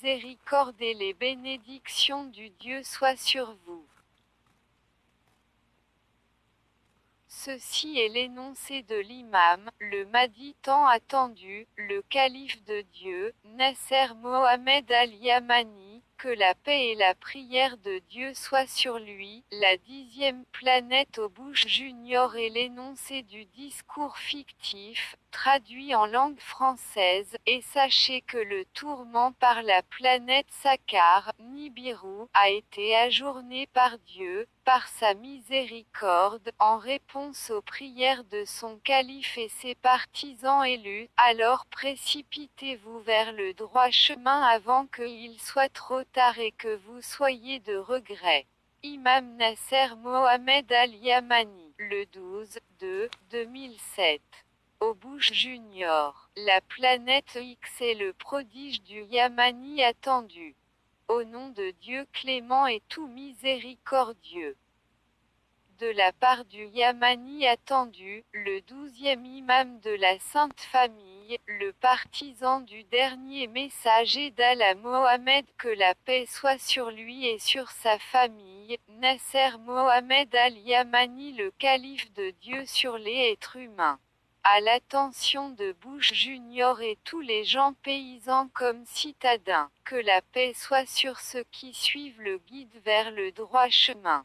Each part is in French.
miséricorde et les bénédictions du Dieu soient sur vous. Ceci est l'énoncé de l'imam, le Mahdi tant attendu, le calife de Dieu, Nasser Mohamed al-Yamani, que la paix et la prière de Dieu soient sur lui. La 10e planète au Bush Junior est l'énoncé du discours fictif, traduit en langue française, et sachez que le tourment par la planète Sakkar, Nibiru, a été ajourné par Dieu, par sa miséricorde, en réponse aux prières de son calife et ses partisans élus. Alors précipitez-vous vers le droit chemin avant qu'il soit trop tard et que vous soyez de regret. Imam Nasser Mohamed al-Yamani, le 12-2-2007. Au Bush Junior, la planète X est le prodige du Yamani attendu. Au nom de Dieu clément et tout miséricordieux. De la part du Yamani attendu, le 12e imam de la Sainte Famille, le partisan du dernier messager d'Allah Mohammed, que la paix soit sur lui et sur sa famille, Nasser Mohamed al-Yamani, le calife de Dieu sur les êtres humains. À l'attention de Bush Junior et tous les gens paysans comme citadins, que la paix soit sur ceux qui suivent le guide vers le droit chemin.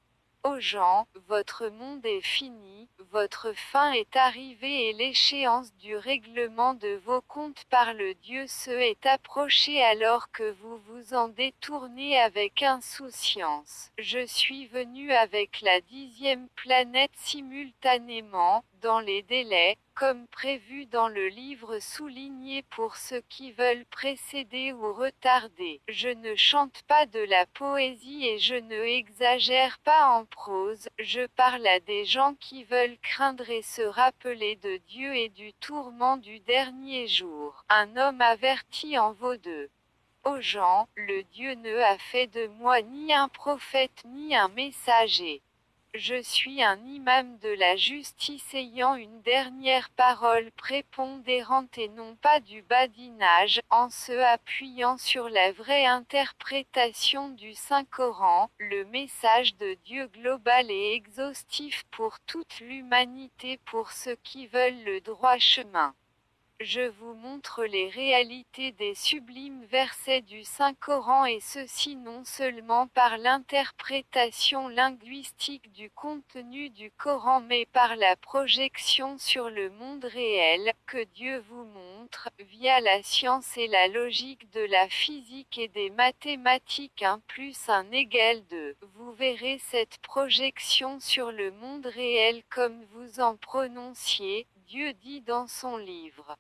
Ô gens, votre monde est fini, votre fin est arrivée et l'échéance du règlement de vos comptes par le Dieu se est approchée alors que vous vous en détournez avec insouciance. Je suis venu avec la 10e planète simultanément, dans les délais, comme prévu dans le livre souligné pour ceux qui veulent précéder ou retarder. Je ne chante pas de la poésie et je ne exagère pas en prose, je parle à des gens qui veulent craindre et se rappeler de Dieu et du tourment du dernier jour. Un homme averti en vaut deux. Ô gens, le Dieu ne a fait de moi ni un prophète ni un messager. Je suis un imam de la justice ayant une dernière parole prépondérante et non pas du badinage, en se appuyant sur la vraie interprétation du Saint-Coran, le message de Dieu global et exhaustif pour toute l'humanité pour ceux qui veulent le droit chemin. Je vous montre les réalités des sublimes versets du Saint-Coran et ceci non seulement par l'interprétation linguistique du contenu du Coran mais par la projection sur le monde réel, que Dieu vous montre, via la science et la logique de la physique et des mathématiques 1 + 1 = 2. Vous verrez cette projection sur le monde réel comme vous en prononciez, Dieu dit dans son livre.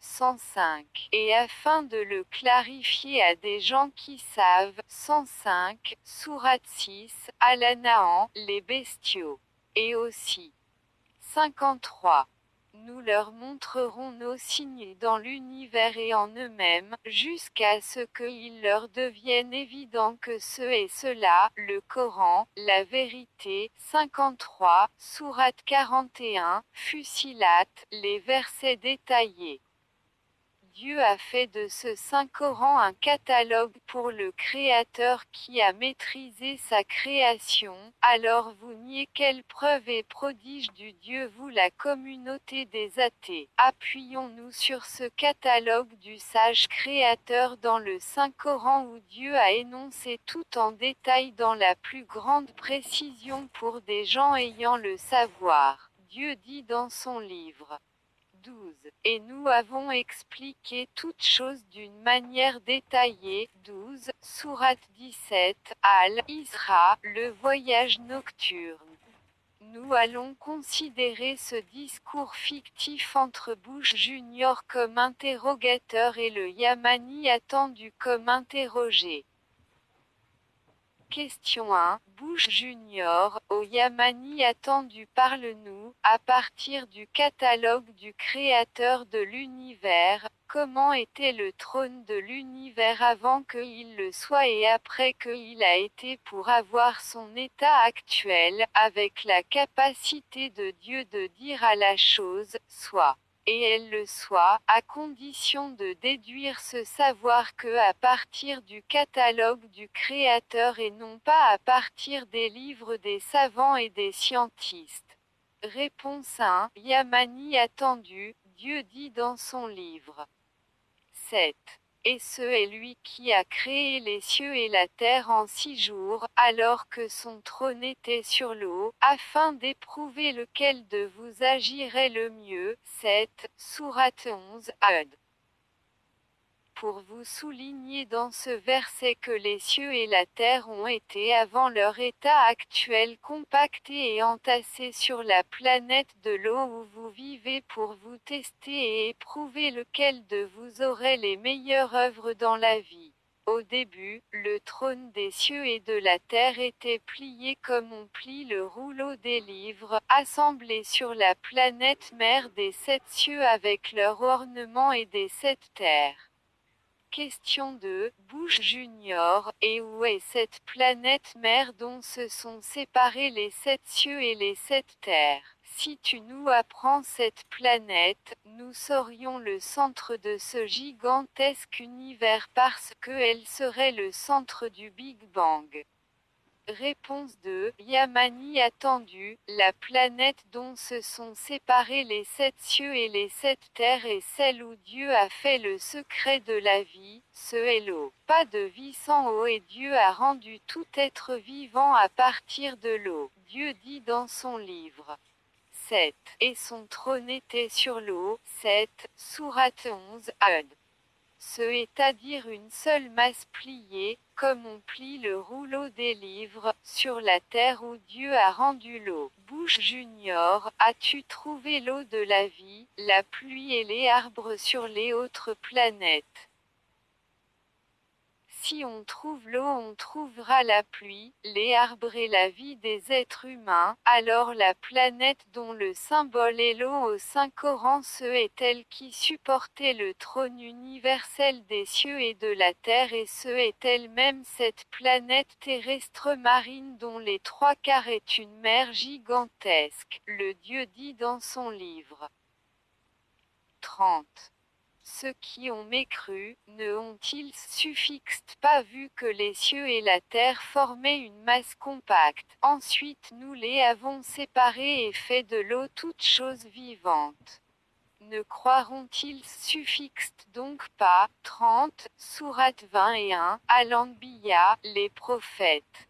105. Et afin de le clarifier à des gens qui savent, 105, sourate 6, Al-An'am, les bestiaux. Et aussi. 53. Nous leur montrerons nos signes dans l'univers et en eux-mêmes, jusqu'à ce qu'il leur devienne évident que ce est cela, le Coran, la vérité. 53, sourate 41, Fussilat, les versets détaillés. Dieu a fait de ce Saint-Coran un catalogue pour le Créateur qui a maîtrisé sa création. Alors vous niez quelle preuve et prodige du Dieu vous la communauté des athées. Appuyons-nous sur ce catalogue du sage Créateur dans le Saint-Coran où Dieu a énoncé tout en détail dans la plus grande précision pour des gens ayant le savoir. Dieu dit dans son livre. 12. Et nous avons expliqué toutes choses d'une manière détaillée. 12. Sourate 17. Al-Isra, le voyage nocturne. Nous allons considérer ce discours fictif entre Bush Junior comme interrogateur et le Yamani attendu comme interrogé. Question 1. Bush Junior, au Yamani attendu parle-nous, à partir du catalogue du Créateur de l'univers, comment était le trône de l'univers avant qu'il le soit et après qu'il a été pour avoir son état actuel, avec la capacité de Dieu de dire à la chose, soit. et elle le soit, à condition de déduire ce savoir que à partir du catalogue du Créateur et non pas à partir des livres des savants et des scientistes. Réponse 1. Yamani attendu, Dieu dit dans son livre 7. Et ce est lui qui a créé les cieux et la terre en 6 jours, alors que son trône était sur l'eau, afin d'éprouver lequel de vous agirait le mieux. 7. Sourate 11, Ad. Pour vous souligner dans ce verset que les cieux et la terre ont été avant leur état actuel compactés et entassés sur la planète de l'eau où vous vivez pour vous tester et éprouver lequel de vous aurait les meilleures œuvres dans la vie. Au début, le trône des cieux et de la terre était plié comme on plie le rouleau des livres, assemblés sur la planète mère des 7 cieux avec leurs ornements et des 7 terres. Question de Bush Junior, et où est cette planète mère dont se sont séparés les 7 cieux et les 7 terres? Si tu nous apprends cette planète, nous saurions le centre de ce gigantesque univers parce que elle serait le centre du Big Bang. Réponse de Yamani attendu, la planète dont se sont séparés les 7 cieux et les 7 terres est celle où Dieu a fait le secret de la vie, ce est l'eau. Pas de vie sans eau et Dieu a rendu tout être vivant à partir de l'eau. Dieu dit dans son livre 7. Et son trône était sur l'eau. 7. Sourate 11, Ad. C'est-à-dire une seule masse pliée, comme on plie le rouleau des livres, sur la terre où Dieu a rendu l'eau. Bush Junior, as-tu trouvé l'eau de la vie, la pluie et les arbres sur les autres planètes? Si on trouve l'eau, on trouvera la pluie, les arbres et la vie des êtres humains. Alors la planète dont le symbole est l'eau au Saint-Coran, ce est elle qui supportait le trône universel des cieux et de la terre, et ce est elle-même cette planète terrestre marine dont les 3/4 est une mer gigantesque. Le Dieu dit dans son livre 30. Ceux qui ont mécru, ne ont-ils suffixte pas vu que les cieux et la terre formaient une masse compacte? Ensuite nous les avons séparés et fait de l'eau toute chose vivante. Ne croiront-ils suffixte donc pas? 30, Sourate 21, Al-Anbiya, les prophètes.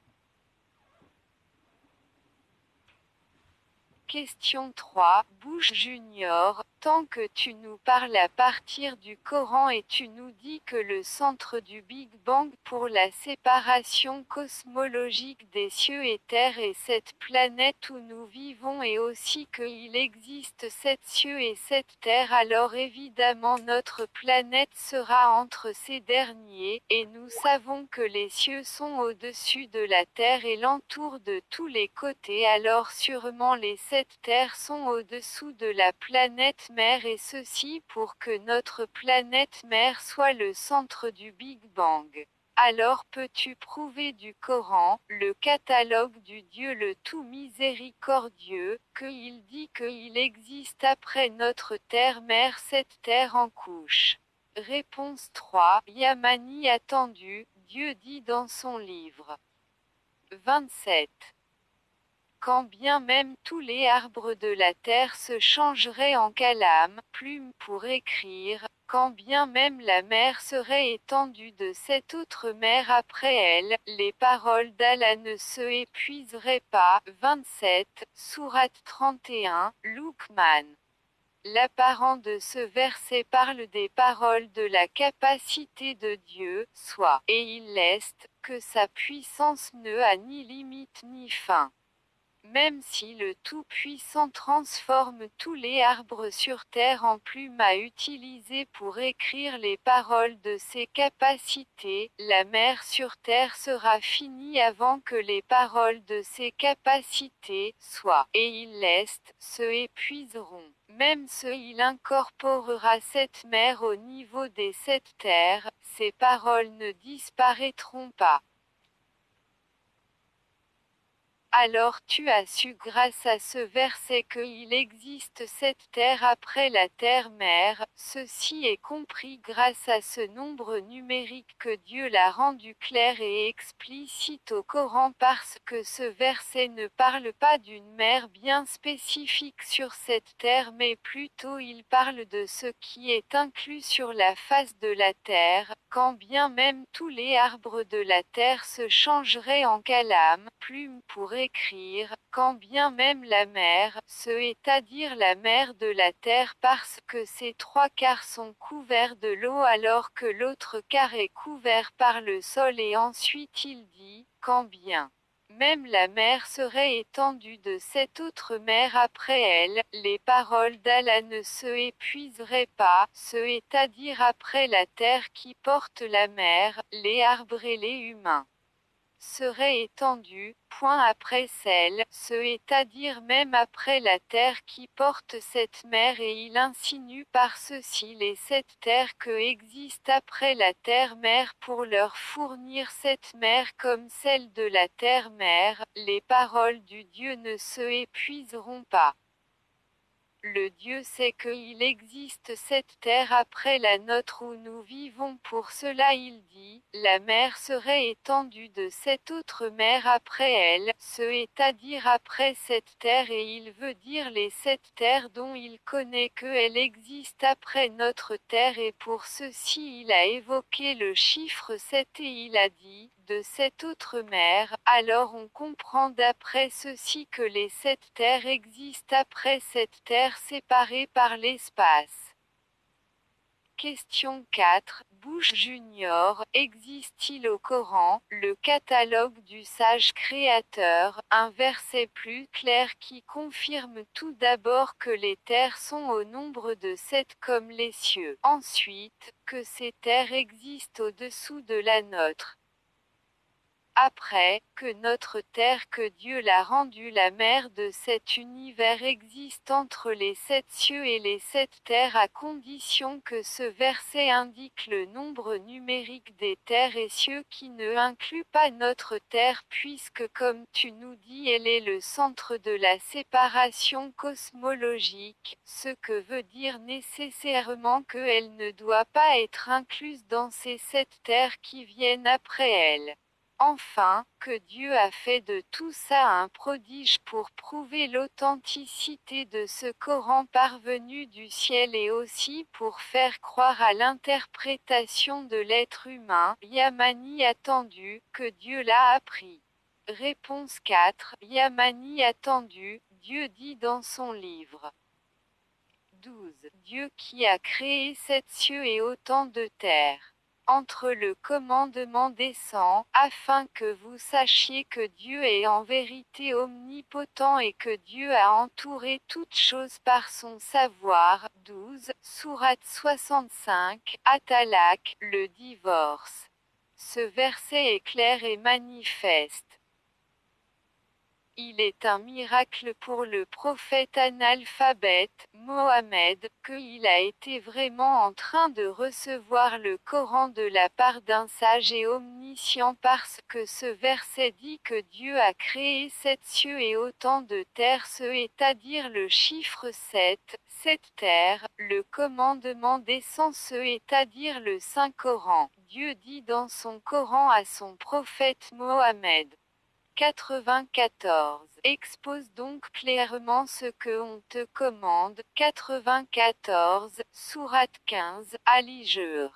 Question 3. Bush Junior, tant que tu nous parles à partir du Coran et tu nous dis que le centre du Big Bang pour la séparation cosmologique des cieux et terres est cette planète où nous vivons et aussi qu'il existe 7 cieux et 7 terres, alors évidemment notre planète sera entre ces derniers, et nous savons que les cieux sont au-dessus de la terre et l'entourent de tous les côtés, alors sûrement les 7 terres sont au-dessous de la planète mère, et ceci pour que notre planète mère soit le centre du Big Bang. Alors peux-tu prouver du Coran, le catalogue du Dieu le tout miséricordieux, qu'il dit qu'il existe après notre terre-mère 7 terres en couche? Réponse 3. Yamani attendu, Dieu dit dans son livre 27. Quand bien même tous les arbres de la terre se changeraient en calame, plumes pour écrire, quand bien même la mer serait étendue de cette autre mer après elle, les paroles d'Allah ne se épuiseraient pas. 27, Sourate 31, Luqman. L'apparent de ce verset parle des paroles de la capacité de Dieu, soit, et il est, que sa puissance ne a ni limite ni fin. Même si le Tout-Puissant transforme tous les arbres sur terre en plumes à utiliser pour écrire les paroles de ses capacités, la mer sur terre sera finie avant que les paroles de ses capacités, soit, et il est, se épuiseront. Même il incorporera cette mer au niveau des 7 terres, ses paroles ne disparaîtront pas. Alors tu as su grâce à ce verset qu'il existe cette terre après la terre-mère, ceci est compris grâce à ce nombre numérique que Dieu l'a rendu clair et explicite au Coran parce que ce verset ne parle pas d'une mer bien spécifique sur cette terre mais plutôt il parle de ce qui est inclus sur la face de la terre, quand bien même tous les arbres de la terre se changeraient en calame, plume pour écrire, quand bien même la mer, c'est-à-dire la mer de la terre parce que ces trois quarts sont couverts de l'eau alors que l'autre quart est couvert par le sol et ensuite il dit, quand bien même la mer serait étendue de cette autre mer après elle, les paroles d'Allah ne se épuiseraient pas, c'est-à-dire après la terre qui porte la mer, les arbres et les humains seraient étendus, point après celle, c'est-à-dire même après la terre qui porte cette mer et il insinue par ceci les sept terres que existent après la terre-mère pour leur fournir cette mer comme celle de la terre-mère, les paroles du Dieu ne se épuiseront pas. Le Dieu sait qu'il existe cette terre après la nôtre où nous vivons pour cela il dit, la mer serait étendue de cette autre mer après elle, c'est-à-dire après cette terre et il veut dire les sept terres dont il connaît qu'elle existe après notre terre et pour ceci il a évoqué le chiffre 7 et il a dit, de cette autre mer, alors on comprend d'après ceci que les sept terres existent après cette terre séparée par l'espace. Question 4. Bush Junior, existe-t-il au Coran, le catalogue du sage créateur, un verset plus clair qui confirme tout d'abord que les terres sont au nombre de 7 comme les cieux, ensuite, que ces terres existent au-dessous de la nôtre. Après, que notre terre que Dieu l'a rendue la mer de cet univers existe entre les sept cieux et les sept terres à condition que ce verset indique le nombre numérique des terres et cieux qui ne inclut pas notre terre puisque comme tu nous dis elle est le centre de la séparation cosmologique, ce que veut dire nécessairement qu'elle ne doit pas être incluse dans ces sept terres qui viennent après elle. Enfin, que Dieu a fait de tout ça un prodige pour prouver l'authenticité de ce Coran parvenu du ciel et aussi pour faire croire à l'interprétation de l'être humain, Yamani attendu, que Dieu l'a appris. Réponse 4. Yamani attendu, Dieu dit dans son livre. 12. Dieu qui a créé sept cieux et autant de terres. Entre le commandement descend, afin que vous sachiez que Dieu est en vérité omnipotent et que Dieu a entouré toutes choses par son savoir. 12. Sourate 65, At-Talaq, le divorce. Ce verset est clair et manifeste. Il est un miracle pour le prophète analphabète, Mohammed, qu'il a été vraiment en train de recevoir le Coran de la part d'un sage et omniscient parce que ce verset dit que Dieu a créé sept cieux et autant de terres c'est-à-dire le chiffre 7, cette terre, le commandement descend c'est-à-dire le Saint-Coran. Dieu dit dans son Coran à son prophète Mohammed. 94. Expose donc clairement ce que on te commande. 94. Sourate 15. Ali-Jur.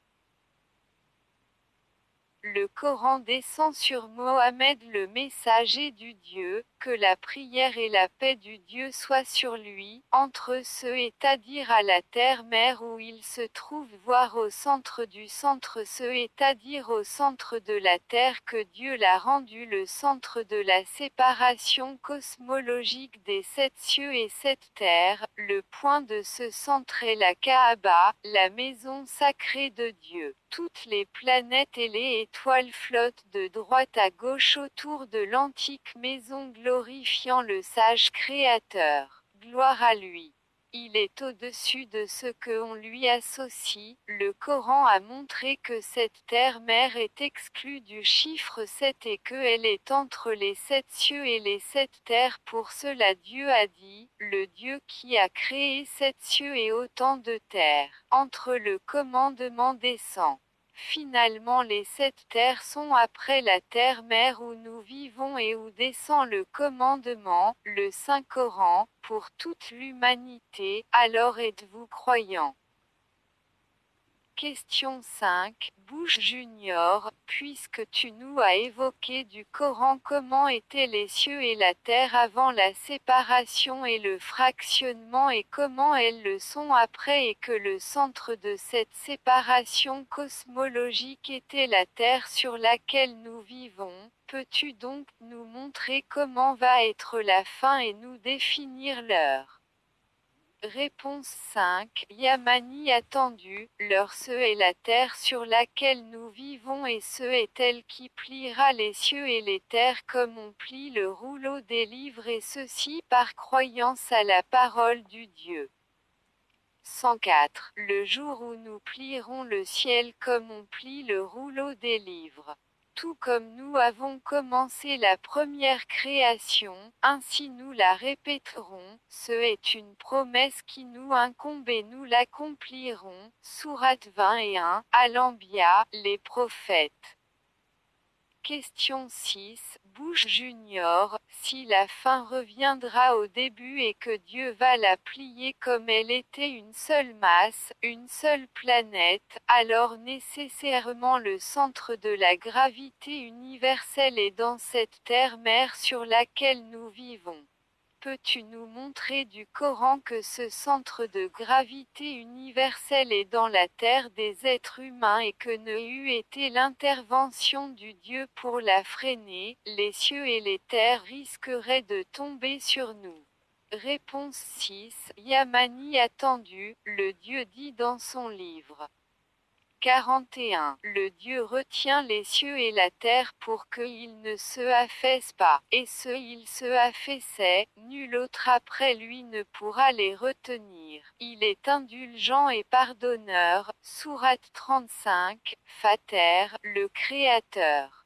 Le Coran descend sur Mohammed le messager du Dieu, que la prière et la paix du Dieu soient sur lui, entre c'est-à-dire à la terre-mère où il se trouve voire au centre du centre c'est-à-dire au centre de la terre que Dieu l'a rendu le centre de la séparation cosmologique des sept cieux et sept terres, le point de ce centre est la Kaaba, la maison sacrée de Dieu. Toutes les planètes et les étoiles flottent de droite à gauche autour de l'antique maison glorifiant le sage créateur. Gloire à lui. il est au-dessus de ce que on lui associe. Le Coran a montré que cette terre-mère est exclue du chiffre 7 et qu'elle est entre les 7 cieux et les 7 terres. Pour cela Dieu a dit, le Dieu qui a créé 7 cieux et autant de terres. Entre le commandement descend. Finalement les 7 terres sont après la terre-mère où nous vivons et où descend le commandement, le Saint-Coran, pour toute l'humanité. Alors êtes-vous croyants? Question 5. Bush Junior, puisque tu nous as évoqué du Coran, comment étaient les cieux et la terre avant la séparation et le fractionnement et comment elles le sont après et que le centre de cette séparation cosmologique était la terre sur laquelle nous vivons, peux-tu donc nous montrer comment va être la fin et nous définir l'heure? Réponse 5. Yamani attendu, leur ce est la terre sur laquelle nous vivons et ce est elle qui pliera les cieux et les terres comme on plie le rouleau des livres et ceci par croyance à la parole du Dieu. 104. Le jour où nous plierons le ciel comme on plie le rouleau des livres. Tout comme nous avons commencé la première création, ainsi nous la répéterons, ce est une promesse qui nous incombe et nous l'accomplirons. Sourate 21, Al-Anbiya, les prophètes. Question 6. Bush Junior, si la fin reviendra au début et que Dieu va la plier comme elle était une seule masse, une seule planète, alors nécessairement le centre de la gravité universelle est dans cette terre-mère sur laquelle nous vivons. Peux-tu nous montrer du Coran que ce centre de gravité universelle est dans la terre des êtres humains et que ne eût été l'intervention du Dieu pour la freiner, les cieux et les terres risqueraient de tomber sur nous? Réponse 6. Yamani attendu, le Dieu dit dans son livre. 41. Le Dieu retient les cieux et la terre pour qu'ils ne se affaissent pas, et il se affaissait, nul autre après lui ne pourra les retenir. Il est indulgent et pardonneur. Sourate 35, Fater, le Créateur.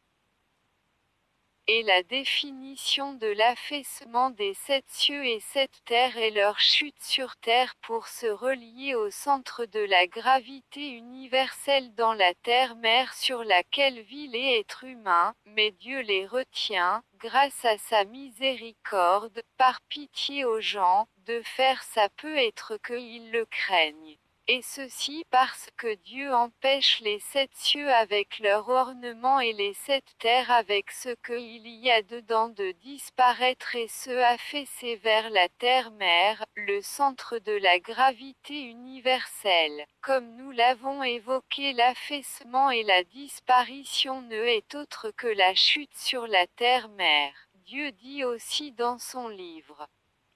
Et la définition de l'affaissement des 7 cieux et 7 terres est leur chute sur terre pour se relier au centre de la gravité universelle dans la terre-mère sur laquelle vit les êtres humains, mais Dieu les retient, grâce à sa miséricorde, par pitié aux gens, de faire ça peut être qu'ils le craignent. Et ceci parce que Dieu empêche les 7 cieux avec leur ornement et les 7 terres avec ce qu'il y a dedans de disparaître et se affaisser vers la terre-mère, le centre de la gravité universelle. Comme nous l'avons évoqué, l'affaissement et la disparition ne est autre que la chute sur la terre-mère. Dieu dit aussi dans son livre.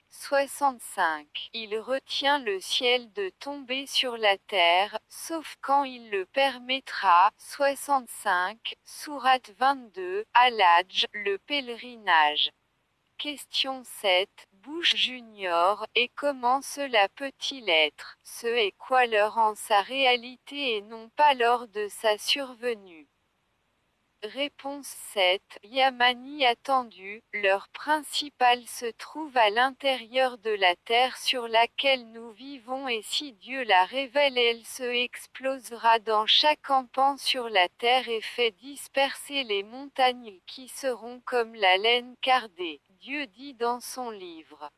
65. Il retient le ciel de tomber sur la terre, sauf quand il le permettra. 65. Sourate 22, Al-Hajj, le pèlerinage. Question 7. Bush Junior, et comment cela peut-il être? Ce est quoi l'heure en sa réalité et non pas lors de sa survenue? Réponse 7. Yamani attendu, l'heure principale se trouve à l'intérieur de la terre sur laquelle nous vivons et si Dieu la révèle elle se explosera dans chaque campement sur la terre et fait disperser les montagnes qui seront comme la laine cardée. Dieu dit dans son livre.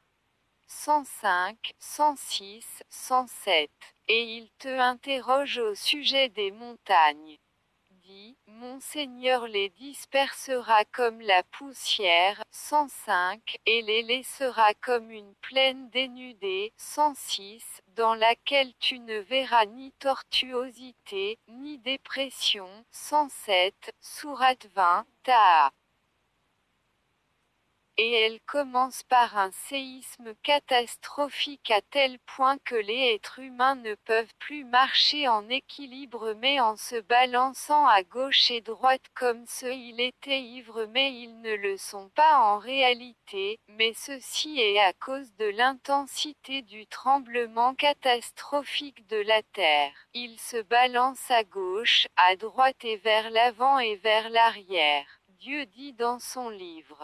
105, 106, 107. Et il te interroge au sujet des montagnes. Dit, mon Seigneur les dispersera comme la poussière, 105, et les laissera comme une plaine dénudée, 106, dans laquelle tu ne verras ni tortuosité, ni dépression, 107, sourate 20, Taha. Et elle commence par un séisme catastrophique à tel point que les êtres humains ne peuvent plus marcher en équilibre mais en se balançant à gauche et droite comme s'ils étaient ivres mais ils ne le sont pas en réalité, mais ceci est à cause de l'intensité du tremblement catastrophique de la Terre. Ils se balancent à gauche, à droite et vers l'avant et vers l'arrière. Dieu dit dans son livre.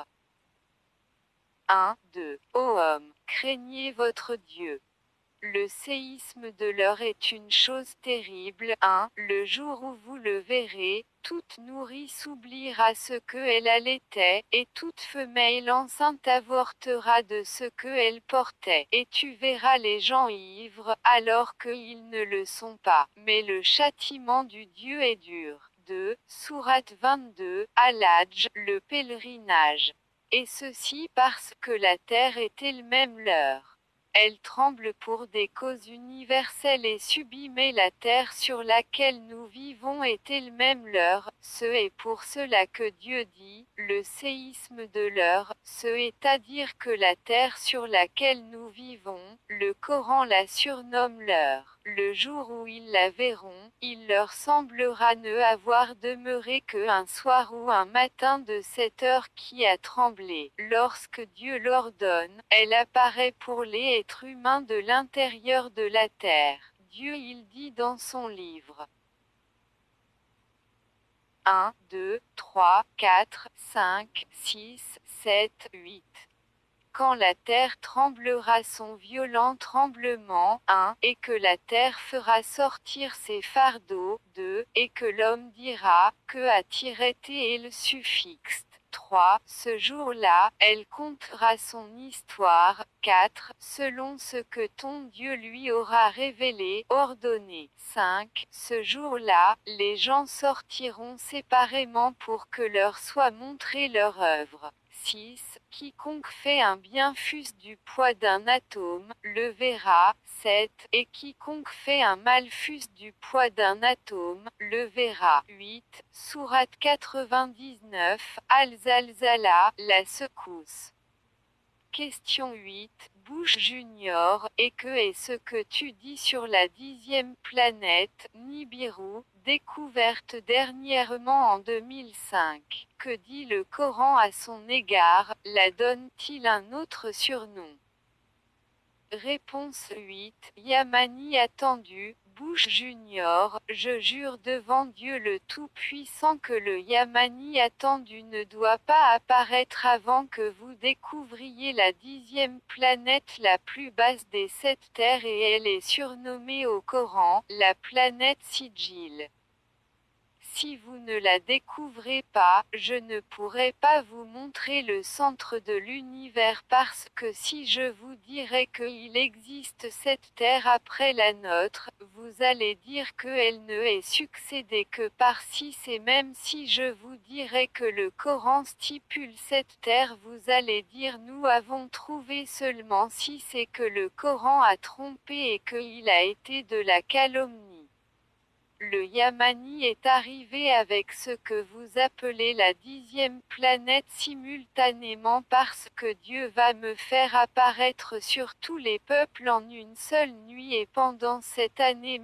1, 2. Ô homme, craignez votre Dieu. Le séisme de l'heure est une chose terrible. 1. Le jour où vous le verrez, toute nourrice oubliera ce que elle allaitait, et toute femelle enceinte avortera de ce que elle portait. Et tu verras les gens ivres, alors qu'ils ne le sont pas. Mais le châtiment du Dieu est dur. 2. Sourate 22, Al-Hadj, le pèlerinage. Et ceci parce que la terre est elle-même leur. Elle tremble pour des causes universelles et subit mais la terre sur laquelle nous vivons est elle-même leur. Ce est pour cela que Dieu dit, le séisme de l'heure, c'est-à-dire que la terre sur laquelle nous vivons, le Coran la surnomme leur. Le jour où ils la verront, il leur semblera ne avoir demeuré que un soir ou un matin de cette heure qui a tremblé. Lorsque Dieu l'ordonne, elle apparaît pour les êtres humains de l'intérieur de la terre. Dieu il dit dans son livre. 1, 2, 3, 4, 5, 6, 7, 8. Quand la terre tremblera son violent tremblement, 1, et que la terre fera sortir ses fardeaux, 2, et que l'homme dira, que a-t-il et le suffixe. 3. Ce jour-là, elle comptera son histoire. 4. Selon ce que ton Dieu lui aura révélé, ordonné. 5. Ce jour-là, les gens sortiront séparément pour que leur soit montrée leur œuvre. 6. Quiconque fait un bien fût-ce du poids d'un atome, le verra. 7. Et quiconque fait un mal fût-ce du poids d'un atome, le verra. 8. Sourate 99, Al-Zalzala, la secousse. Question 8. Bush Junior, et que est-ce que tu dis sur la 10e planète, Nibiru, découverte dernièrement en 2005? Que dit le Coran à son égard, la donne-t-il un autre surnom? Réponse 8. Yamani attendu, Bush Junior, je jure devant Dieu le Tout-Puissant que le Yamani attendu ne doit pas apparaître avant que vous découvriez la 10e planète la plus basse des 7 terres et elle est surnommée au Coran, la planète Sijil. Si vous ne la découvrez pas, je ne pourrai pas vous montrer le centre de l'univers parce que si je vous dirais qu'il existe cette terre après la nôtre, vous allez dire qu'elle ne est succédée que par 6 et même si je vous dirais que le Coran stipule cette terre vous allez dire nous avons trouvé seulement 6 et que le Coran a trompé et qu'il a été de la calomnie. Le Yamani est arrivé avec ce que vous appelez la 10e planète simultanément parce que Dieu va me faire apparaître sur tous les peuples en une seule nuit et pendant cette année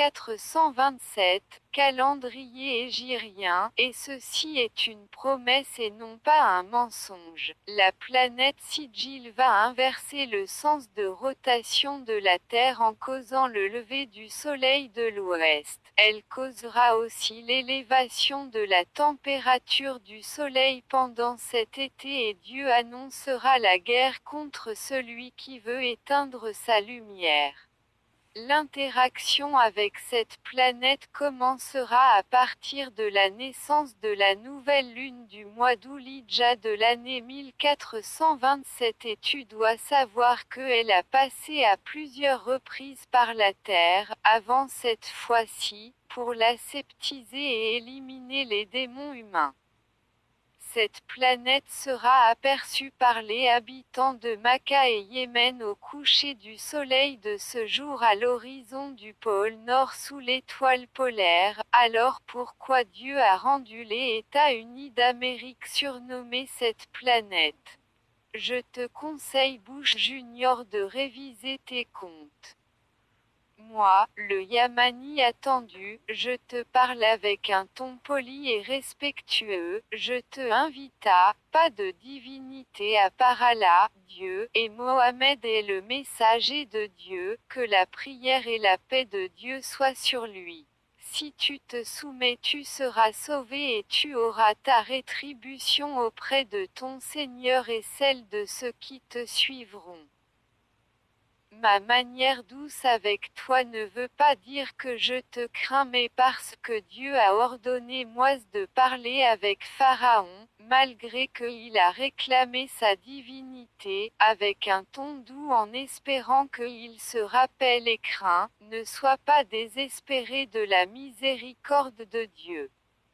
1427, calendrier égyrien, et ceci est une promesse et non pas un mensonge. La planète Sijil va inverser le sens de rotation de la Terre en causant le lever du soleil de l'ouest. Elle causera aussi l'élévation de la température du soleil pendant cet été et Dieu annoncera la guerre contre celui qui veut éteindre sa lumière. L'interaction avec cette planète commencera à partir de la naissance de la nouvelle lune du mois d'Oulidja de l'année 1427 et tu dois savoir qu'elle a passé à plusieurs reprises par la Terre, avant cette fois-ci, pour l'aseptiser et éliminer les démons humains. Cette planète sera aperçue par les habitants de Makka et Yémen au coucher du soleil de ce jour à l'horizon du pôle Nord sous l'étoile polaire. Alors pourquoi Dieu a rendu les États-Unis d'Amérique surnommer cette planète? je te conseille Bush Junior de réviser tes comptes. Moi, le Yamani attendu, je te parle avec un ton poli et respectueux, je te invite à, pas de divinité à part Allah, Dieu, et Mohammed est le messager de Dieu, que la prière et la paix de Dieu soient sur lui. Si tu te soumets tu seras sauvé et tu auras ta rétribution auprès de ton Seigneur et celle de ceux qui te suivront. Ma manière douce avec toi ne veut pas dire que je te crains mais parce que Dieu a ordonné moi de parler avec Pharaon, malgré qu'il a réclamé sa divinité, avec un ton doux en espérant qu'il se rappelle et craint, ne sois pas désespéré de la miséricorde de Dieu.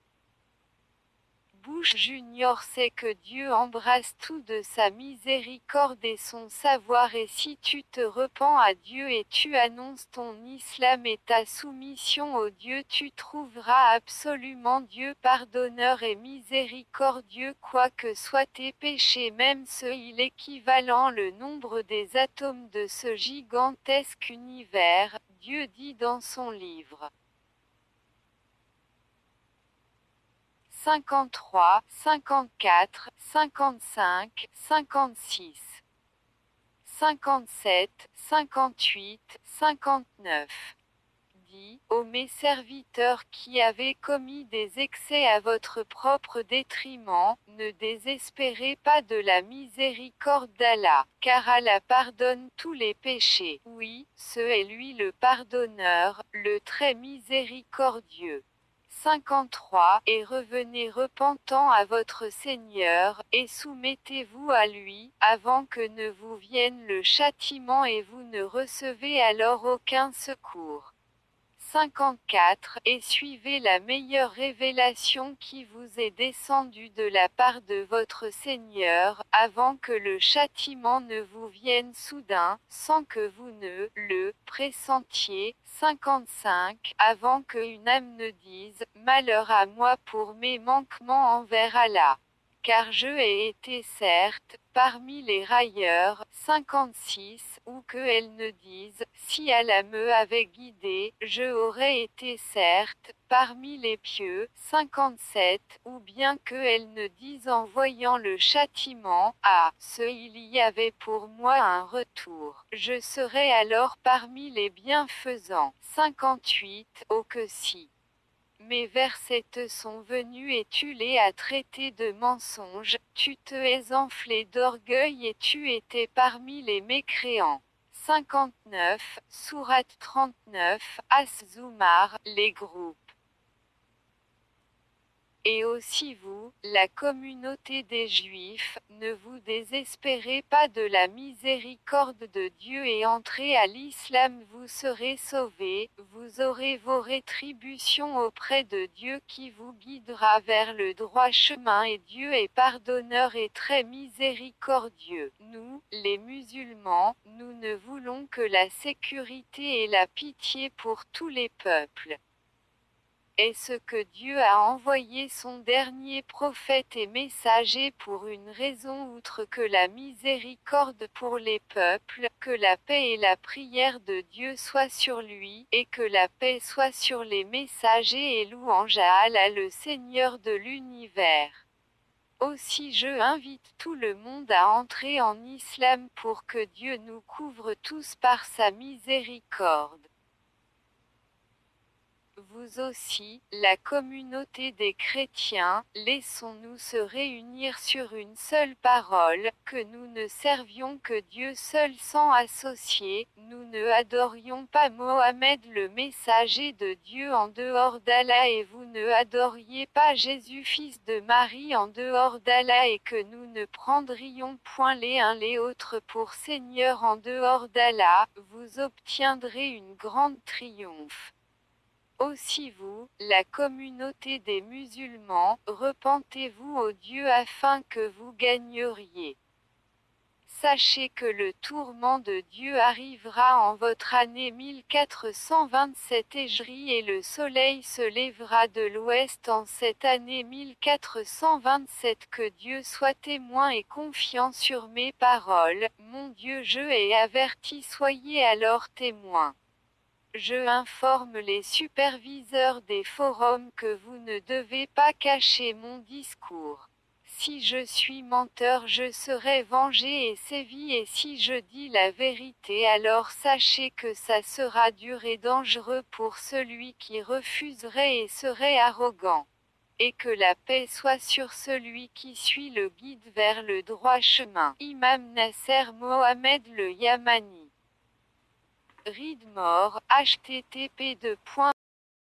Bush Junior sait que Dieu embrasse tout de sa miséricorde et son savoir et si tu te repens à Dieu et tu annonces ton islam et ta soumission au Dieu tu trouveras absolument Dieu pardonneur et miséricordieux quoi que soient tes péchés même ceux il équivalent le nombre des atomes de ce gigantesque univers, Dieu dit dans son livre. 53, 54, 55, 56, 57, 58, 59. Dis, ô mes serviteurs qui avez commis des excès à votre propre détriment, ne désespérez pas de la miséricorde d'Allah, car Allah pardonne tous les péchés. Oui, ce est lui le pardonneur, le très miséricordieux. 53 Et revenez repentant à votre Seigneur, et soumettez-vous à lui, avant que ne vous vienne le châtiment et vous ne recevez alors aucun secours. 54 Et suivez la meilleure révélation qui vous est descendue de la part de votre Seigneur, avant que le châtiment ne vous vienne soudain, sans que vous ne le pressentiez. 55 Avant qu'une âme ne dise, malheur à moi pour mes manquements envers Allah. Car je ai été certes, parmi les railleurs, 56, ou que elles ne disent, si Allah me avait guidé, je aurais été certes, parmi les pieux, 57, ou bien que elles ne disent en voyant le châtiment, ah, il y avait pour moi un retour, je serais alors parmi les bienfaisants, 58, oh que si. Mes versets te sont venus et tu les as traités de mensonges, tu te es enflé d'orgueil et tu étais parmi les mécréants. 59, Sourate 39, As-Zumar, les groupes. Et aussi vous, la communauté des Juifs, ne vous désespérez pas de la miséricorde de Dieu et entrez à l'islam vous serez sauvés, vous aurez vos rétributions auprès de Dieu qui vous guidera vers le droit chemin et Dieu est pardonneur et très miséricordieux. Nous, les musulmans, nous ne voulons que la sécurité et la pitié pour tous les peuples. Est-ce que Dieu a envoyé son dernier prophète et messager pour une raison outre que la miséricorde pour les peuples, que la paix et la prière de Dieu soient sur lui, et que la paix soit sur les messagers et louange à Allah le Seigneur de l'univers. Aussi je invite tout le monde à entrer en islam pour que Dieu nous couvre tous par sa miséricorde. Vous aussi, la communauté des chrétiens, laissons-nous se réunir sur une seule parole, que nous ne servions que Dieu seul sans associer, nous ne adorions pas Mohammed le messager de Dieu en dehors d'Allah et vous ne adoriez pas Jésus fils de Marie en dehors d'Allah et que nous ne prendrions point les uns les autres pour Seigneur en dehors d'Allah, vous obtiendrez une grande triomphe. Aussi vous, la communauté des musulmans, repentez-vous au Dieu afin que vous gagneriez. Sachez que le tourment de Dieu arrivera en votre année 1427 Hégri et le soleil se lèvera de l'ouest en cette année 1427. Que Dieu soit témoin et confiant sur mes paroles, mon Dieu, je ai averti, soyez alors témoins. Je informe les superviseurs des forums que vous ne devez pas cacher mon discours. Si je suis menteur, je serai vengé et sévi, et si je dis la vérité, alors sachez que ça sera dur et dangereux pour celui qui refuserait et serait arrogant. Et que la paix soit sur celui qui suit le guide vers le droit chemin. Imam Nasser Mohamed le Yamani. Read more, http://